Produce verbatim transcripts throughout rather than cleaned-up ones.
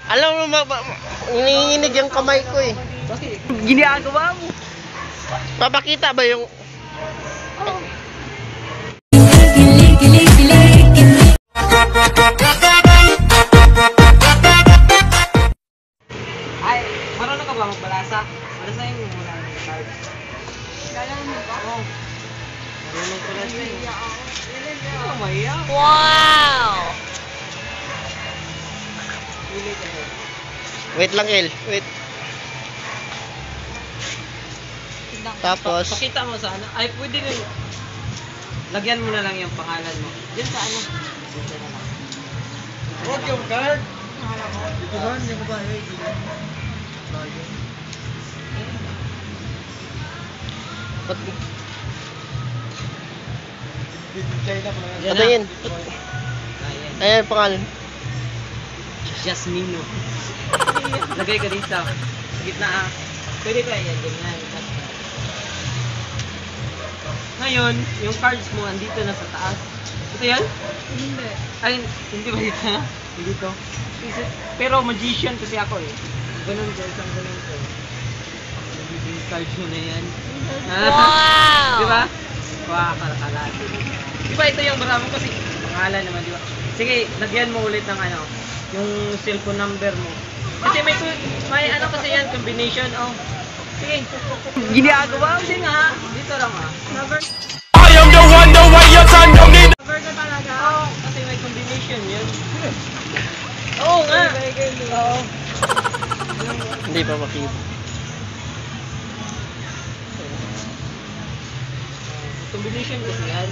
Alam mo, ma ma iniinig yung kamay ko eh. Bakit? Ginagawa mo. Papakita ba yung... Ay, marunong ka ba magbalasa? Balasahin mo muna ang cards. Kaya mo ba? Oo. Marunong ko lang sa'yo. Oh, maya. Wow! Pili ka na. Wait lang, El. Wait. Tapos... Pakita mo sa ano. Ay, pwede rin. Lagyan mo na lang yung pangalan mo. Diyan sa ano. Diyan na lang. Huwag yung card. Ito ba? Hindi mo ba? Ba't... Diyan Ano yun? Ayan. Ayan, pangalan. Jasmino. Lagay ka dito. Sa gitna ah. Pwede ka yan. Ganyan. Ngayon, yung cards mo andito na sa taas. Ito yan? Hindi. Ay, hindi ba dito? Hindi dito. Pero magician kasi ako eh. Ganun ko, isang ganun ko. Magiging cards mo na yan. Wow! Di ba? Wow, kalakalati. Di ba ito yung marami kasi pangalan naman, di ba? Sige, lagyan mo ulit ng ano, yung cellphone number mo. Kasi may, may ano kasi yan, combination, oh. Sige. Ginagawa mo din ha. Dito lang ha. Number, I am the one, the way your son don't need. number ka talaga. Oo, kasi may combination yun. Oo nga. Oo. Hindi pa makita. Combination kasi yan.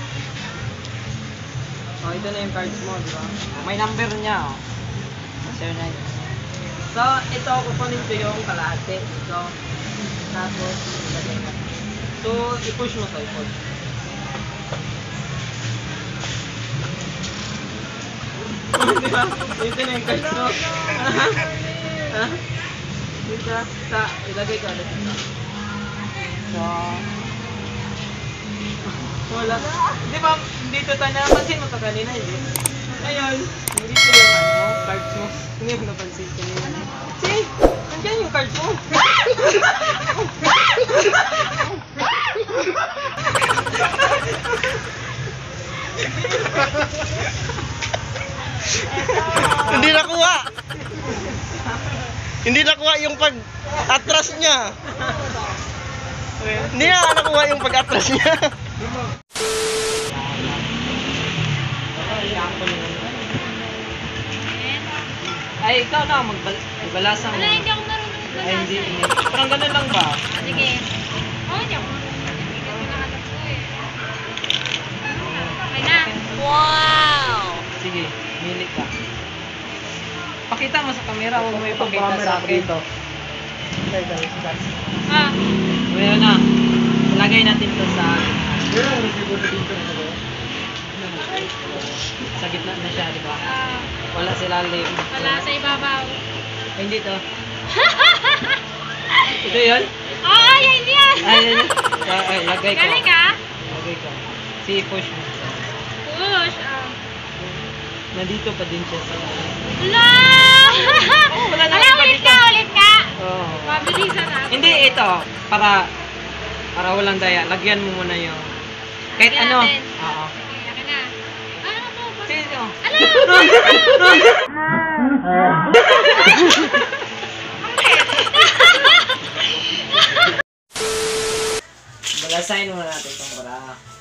Oh, ito na yung cards mo, di ba? May number niya, oh. zero nine. So, ito, kukunin ko yung kalahati. Ito. Tapos, ilagay ka. So, i-push mo to, i-push. Di ba? Ito na yung cards mo. Ha? Dito, sa, ilagay ko ulit ito. So, wala. Di ba, dito tayo napansin mo ito kanina, hindi? Ngayon, hindi ko yung ano mo, cards mo. Hindi mo napansin kanina. See? Nandiyan yung cards mo. Hindi nakuha! Hindi nakuha yung pag-atras niya. Hindi na nakuha yung pag-atras niya. Ay, ikaw na magbal magbalasa mo. Wala, hindi ako marunong magbasa. Ay, hindi. hindi. Parang ganun lang ba? Sige. Oo, hindi ako marunong. Hindi ko nakahanap ko eh. Okay na. Wow! Sige, milik ka. Pakita mo sa camera, huwag mo ipakita sa akin. Ah, Well na. Lagay natin to sa sa gitna na siya, di ba? ah, Wala sa ilalim. wala sa ibabaw. Ay, hindi to. Ito yun? Oo, yan yan. Ay, ay, ay, ay, lagay ko. Galing ka? Lagay ko. Si push mo. Push. Ah. Nandito pa din siya sa... Wala! Oh, wala na. Wala, ulit ka, ulit ka. Oo. Mabilisan na. Hindi, ito. Para, para walang daya. Lagyan mo muna yung... Kahit Lagyan ano. natin. Oo. Okay, akin na. Ano to? Sige, ito. Balasahin muna natin itong bara.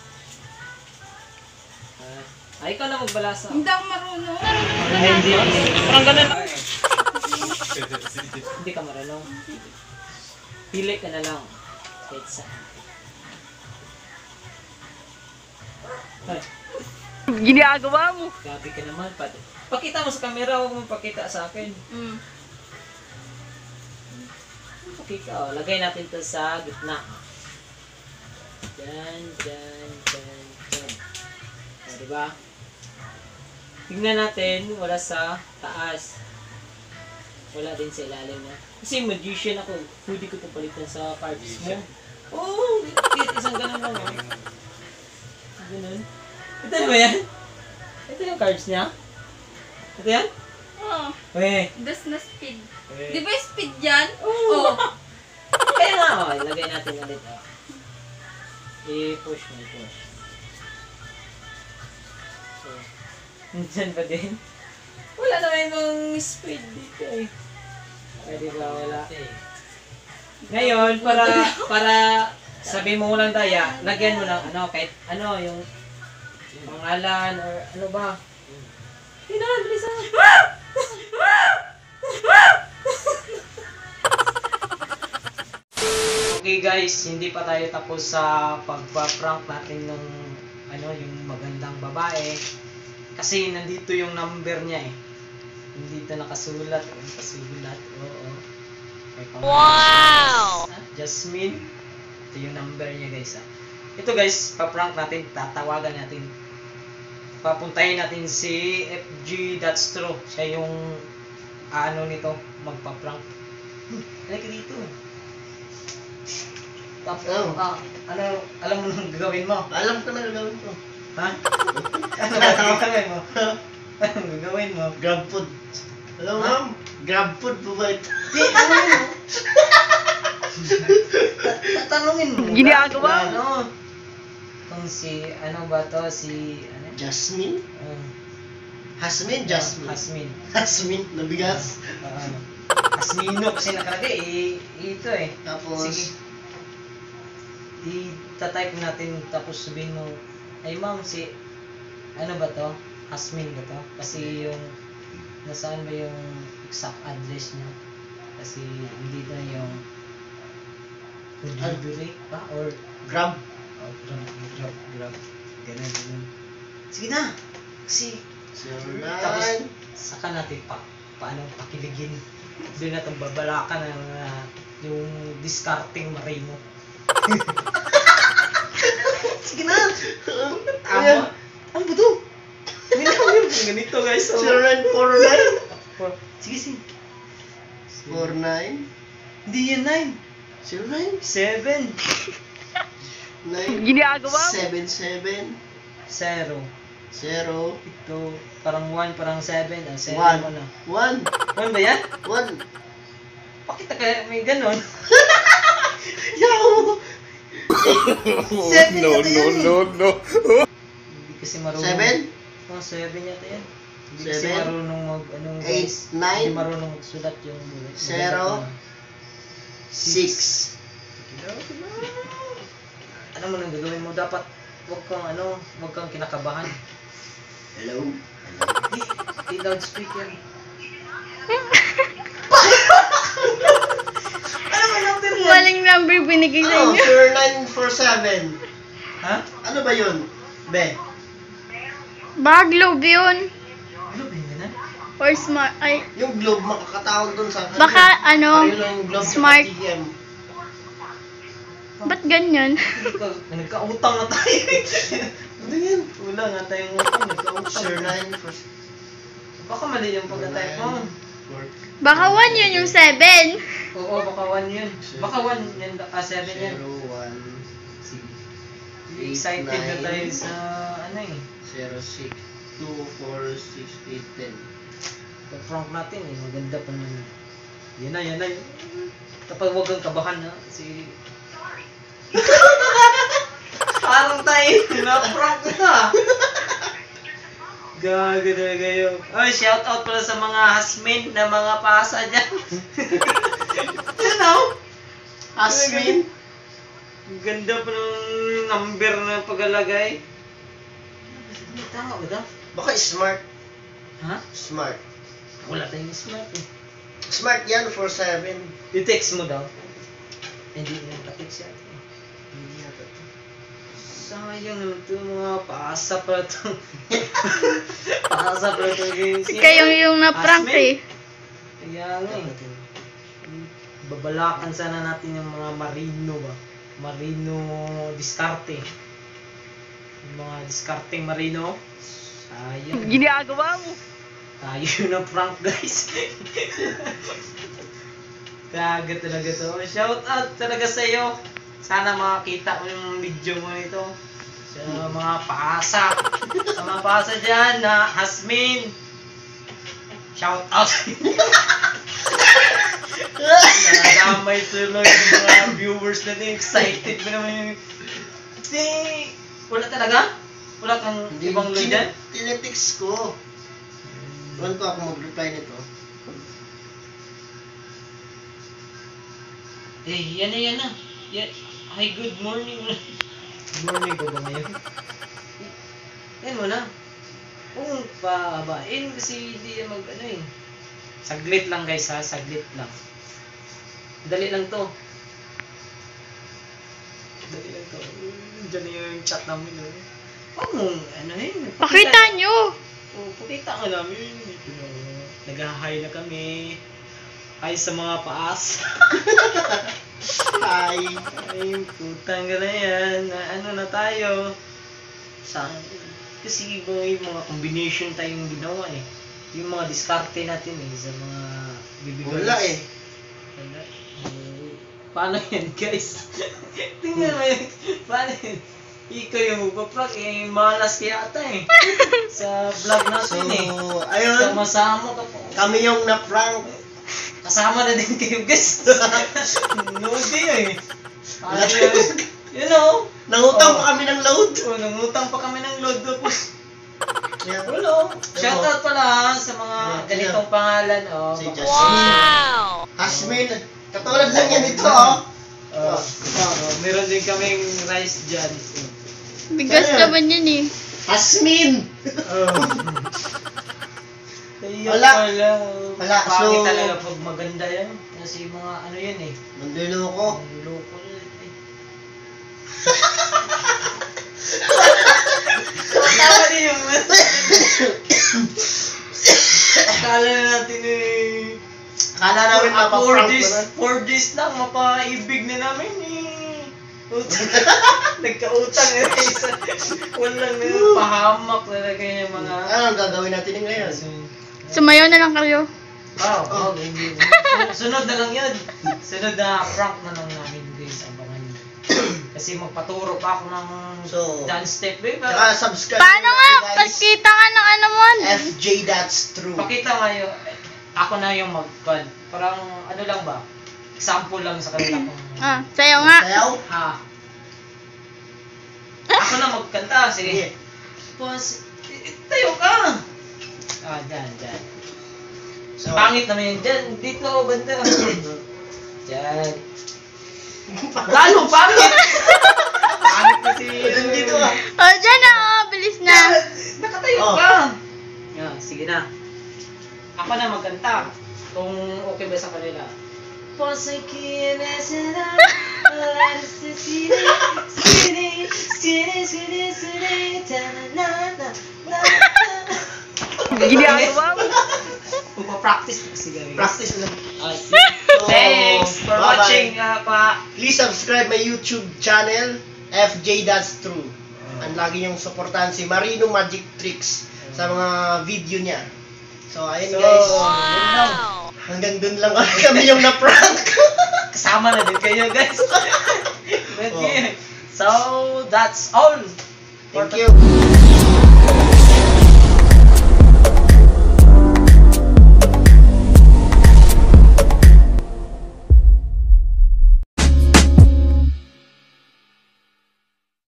Ay, ikaw na magbalasa. Hindi ako marunong. Ay, hindi. Parang ganun lang. Hindi ka marunong. Pili ka na lang. Kahit saan. Ay. Ginagawa mo. Gabi ka naman. Pati. Pakita mo sa camera, huwag mo pakita sa akin. Mm. Pakita. Oh, lagay natin to sa gitna. Diyan, diyan, diyan, diyan. O, diba? Tingnan natin, wala sa taas. Wala din sa ilalim na. Kasi magician ako. Pwede ko papalitan sa cards mo. Oo, oh, isang ganun lang. Oh. Ganun. Ito na ba yan? Ito yung cards niya? Ito yan? Oo. Eh, Das na speed. eh. Di ba yung speed yan? Oo. Oh. Kaya nga, oh, ilagay natin ulit. Oh. I-push mo, i-push. So, nandyan ba din? Wala naman yung speed dito eh. Pwede ba wala? Ngayon, para para sabi mo lang daya, lagyan mo ng ano, kahit ano, yung pangalan or ano ba. Hindi na, bilisan. Okay guys, hindi pa tayo tapos sa pagpa-prank natin ng ano, yung magandang babae. Kasi nandito yung number niya eh. Hindi ito nakasulat. O, nakasulat. Oo. May pangalan. Wow! Ah, Jasmine. Ito yung number niya guys. Ah. Ito guys, pa-prank natin. Tatawagan natin. Papuntahin natin si F G That's True. Siya yung ano nito, magpa-prank. Hmm, halika dito. Tapos, Oh. ah, ano, alam mo nang gagawin mo? Alam ko na gagawin ko. Ha? Ano ba gagawin mo? Anong gagawin mo? Grab food. Hello, Ha? ma'am. Grab food po ba ito? Di, tanongin mo. Ta- Tatanungin mo. Ginagawa mo. Ano? Kung si, ano ba to? Si, ano? Jasmine? Uh, Hasmin? Jasmine? Hasmin. Hasmin? Nabigas? Uh, ano? Hasmino kasi nakalagay. Eh, ito eh. Tapos, Sige. I-type natin tapos sabihin mo, ay ma'am, si, ano ba to? Hasmin ba to? Kasi yung, nasaan ba yung exact address niya? Kasi hindi na yung food delivery ba? Or, grab. oh, grab, grab, grab. Ganun, ganun. Sige na! Kasi, zero tapos, nine. saka natin pa, paano pakiligin. Doon natin babalakan ng uh, yung discarding marino. Sige na! Ayan. Ano ba to? Hindi na kami yung ganito guys. So, zero nine four nine. sige, sige. four nine. Hindi yan, nine. zero nine. seven. nine. Ginagawa mo. seven seven. zero. zero. Ito, parang one, parang seven. Ah, seven one. mo na. one. one ba yan? one. Bakit kaya may ganon? Yaw! Seven no, yata no, yan eh. no, no. Hindi kasi marunong. seven. Oh, seven yata yan. Hindi kasi Seven. marunong mag, anong eight. guys. nine. Hindi marunong magsulat yung bullet. Zero. six. Ano mo nang gagawin mo? Dapat wag kang ano, wag kang kinakabahan. Hello? Di, di loudspeaker. Ano mo number yan? Maling number binigay sa Ano? inyo. zero nine four seven. Ha? Ano ba yun? Be? Baka globe yun. Ano ba yun na? Or smart. Ay, Yung globe makakatawag dun sa baka ano, Pareho lang yung globe smart. sa T M. Ba't ganyan? Nagka- Nagkautang na tayo. Ano yan? Wala nga tayong utang. Nagkautang. zero nine four Baka mali yung pagka-type mo. Baka one yun yung seven. Oo, baka one yun. Baka one yun. Ah, seven yan. zero one. Sige. Eight, Excited na nine. tayo sa ano eh. zero six two four six eight ten. Pag-prank natin eh. Maganda pa nun. Yan na, yan na. Kapag wag kang kabahan na. Kasi... Parang tayo na-prank na. Gaga talaga yun. Ay, shout out pala sa mga hasmin na mga pasa dyan. Yun o. Asmin? Ang ganda pa ng number na paglalagay. Tama ba daw? Baka smart. Ha? Smart. Wala tayong smart eh. Smart yan for seven. I-text mo daw. Hindi mo pa-text yan. Hindi yata to. Sayang naman ito mga paasa pa ito. Paasa pa ito. Kayong yung na-prank eh. Kaya nga eh. Babalakan sana natin yung mga marino ba? Marino diskarte. Yung mga diskarteng marino. Sayang. Ginagawa mo. Tayo na prank guys. Gaga talaga to. Shout out talaga sa iyo. Sana makakita mo yung video mo nito. Sa mga paasa. Sa mga paasa dyan na Hasmin. Shout out! Nadamay tuloy yung mga viewers natin. Excited ba naman yung... Hindi! Wala talaga? Wala kang Hindi, ibang load dyan? tinetix ko. Ewan ko ako mag-reply nito. Eh, yan na yan na. Yan. Hi, good morning. Good morning ko ba ngayon? Yan mo na. Kung pabain kasi hindi yan mag ano eh. Saglit lang guys ha, saglit lang. Dali lang to. Dali lang to. Diyan na yung chat namin. Oh. Huwag mong ano eh. Pakita nyo! Oh, pakita ka namin. Ito na. Nag-hi na kami. Hi sa mga paas. Hi! Ay, putang ka na yan. Na, ano na tayo? Sa, kasi iba yung mga combination tayong ginawa eh. Yung mga diskarte natin eh sa mga bibigay. Wala eh. Wala. Eh, paano yan guys? Tingnan mo yun. Paano yan? Ikaw yung magpa-prank eh. Malas kaya ata eh. Sa vlog So, natin eh. ayun. Sama-sama ka po. Kami yung na-prank. Kasama na din kayo guys. Nudi eh. Ayun. You know. Nangutang Oh. pa kami ng load. Oh, nangutang pa kami ng load tapos. Yeah. Hello. Shoutout pala ha, sa mga Yeah, ganitong pangalan. Oh, Si baka- Jasmine. Wow! Asmin. Katulad lang yan ito, oh. Oh, oh, meron din kaming rice dyan. Bigas Ayan. naman yan eh. Asmin! Oh. Ayun Wala. pala. Wala, Pangit so- talaga pag maganda yan. Kasi mga ano yan eh. Mandiloko. Loko yan eh. Tama din yung akala na natin eh. Akala namin Ah, four mapaprank days, mo na. four days lang, mapaibig na namin eh. Utang. Nagkautang eh. Isa. Walang na, pahamak talaga yung mga... Ano ang gagawin natin ngayon? Sumayaw na lang kayo. Wow, oh, hindi. Sunod na lang yun. Sunod na prank na lang namin guys. Abangan nyo. Kasi magpaturo pa ako ng So, dance step eh. Tsaka subscribe Paano nyo nga? na, guys. Pagkita nga ng ano mon. F J, that's true. Pakita nga yung, ako na yung mag-con. Parang ano lang ba? Example lang sa kanila kung... Ah, sayaw nga. Sayaw? Ha? Ako na magkanta. Sige. Sige. Boss, i- i- tayo ka! Ah, dyan, dyan. So, Pangit naman yun. Dyan, dito, banda. Dyan. Lalo, pangit! Pangit kasi Dyan dito ah. Oh, dyan na oh. Bilis na. Nakatayo Oh. ka! Yan, sige na. Ako na magkanta. Kung okay ba sa kanila. Posikin na sila. Sini, sini, sini, sini, sini, tananana, na, Ginagawa mo. Magpa-practice na kasi guys. Practice lang. Ah, sige. Thanks for bye-bye. watching, uh, pa. Please subscribe my YouTube channel, F J, that's true. Ang lagi yung supportahan si Marino Magic Tricks sa mga video niya. So, ayun So, guys. Wow! Hanggang dun lang kami yung na-prank. Kasama na din kayo guys. Oh. Okay. So, that's all. for Thank you.